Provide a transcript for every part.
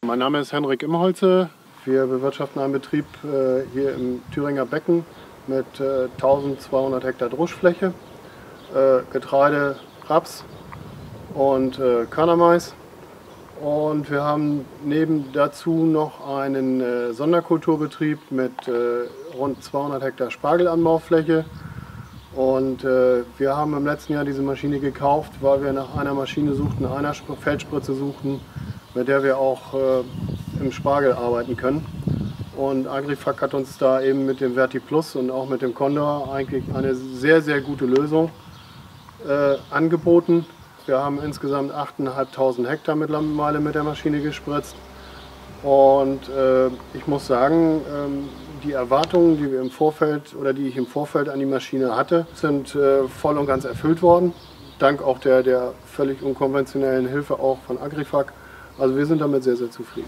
Mein Name ist Henrik Imholze. Wir bewirtschaften einen Betrieb hier im Thüringer Becken mit 1200 Hektar Druschfläche, Getreide, Raps und Körnermais. Und wir haben dazu noch einen Sonderkulturbetrieb mit rund 200 Hektar Spargelanbaufläche. Und wir haben im letzten Jahr diese Maschine gekauft, weil wir nach einer Maschine suchten, einer Feldspritze suchten, mit der wir auch im Spargel arbeiten können. Und Agrifac hat uns da eben mit dem Verti Plus und auch mit dem Condor eigentlich eine sehr, sehr gute Lösung angeboten. Wir haben insgesamt 8.500 Hektar mittlerweile mit der Maschine gespritzt. Und ich muss sagen, die Erwartungen, die wir im Vorfeld oder die ich im Vorfeld an die Maschine hatte, sind voll und ganz erfüllt worden. Dank auch der völlig unkonventionellen Hilfe auch von Agrifac. Also wir sind damit sehr, sehr zufrieden.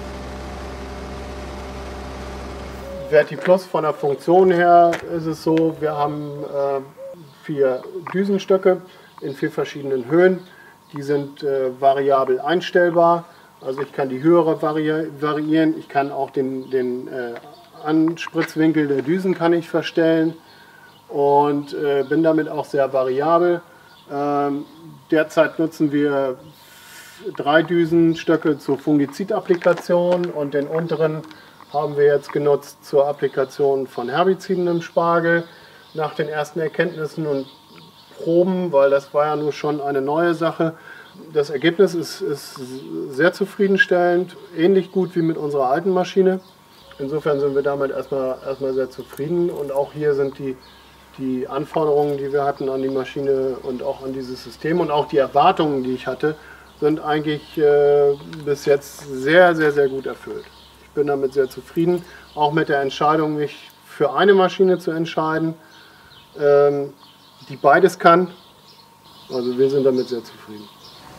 Verti Plus von der Funktion her ist es so, wir haben 4 Düsenstöcke in 4 verschiedenen Höhen. Die sind variabel einstellbar. Also ich kann die Höhe variieren, ich kann auch den Anspritzwinkel der Düsen kann ich verstellen und bin damit auch sehr variabel. Derzeit nutzen wir 3 Düsenstöcke zur Fungizidapplikation und den unteren haben wir jetzt genutzt zur Applikation von Herbiziden im Spargel. Nach den ersten Erkenntnissen und Proben, weil das war ja nur schon eine neue Sache. Das Ergebnis ist sehr zufriedenstellend, ähnlich gut wie mit unserer alten Maschine. Insofern sind wir damit erstmal sehr zufrieden und auch hier sind die Anforderungen, die wir hatten an die Maschine und auch an dieses System und auch die Erwartungen, die ich hatte, sind eigentlich bis jetzt sehr, sehr, sehr gut erfüllt. Ich bin damit sehr zufrieden, auch mit der Entscheidung, mich für eine Maschine zu entscheiden, die beides kann. Also wir sind damit sehr zufrieden.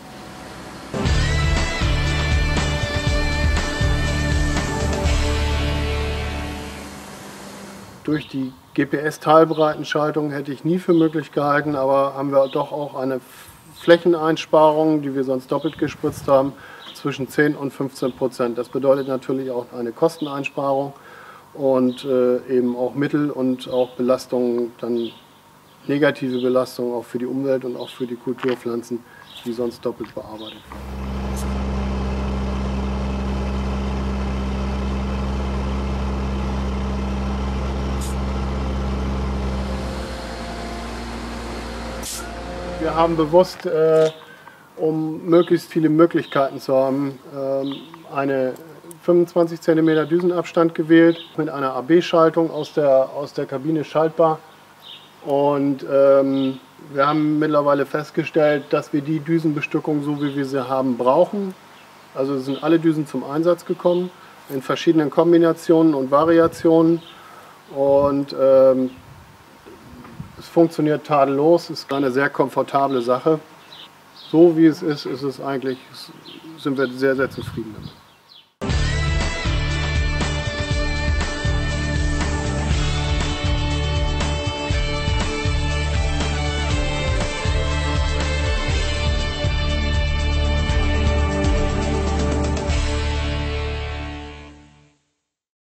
Durch die GPS-Teilbreitenschaltung hätte ich nie für möglich gehalten, aber haben wir doch auch eine Flächeneinsparung, die wir sonst doppelt gespritzt haben, zwischen 10 und 15%. Das bedeutet natürlich auch eine Kosteneinsparung und eben auch Mittel und auch Belastungen, dann negative Belastungen auch für die Umwelt und auch für die Kulturpflanzen, die sonst doppelt bearbeitet werden. Wir haben bewusst, um möglichst viele Möglichkeiten zu haben, eine 25 cm Düsenabstand gewählt, mit einer AB-Schaltung aus der Kabine schaltbar. Und wir haben mittlerweile festgestellt, dass wir die Düsenbestückung, so wie wir sie haben, brauchen. Also sind alle Düsen zum Einsatz gekommen, in verschiedenen Kombinationen und Variationen. Und es funktioniert tadellos, ist eine sehr komfortable Sache. So wie es ist, sind wir sehr, sehr zufrieden damit.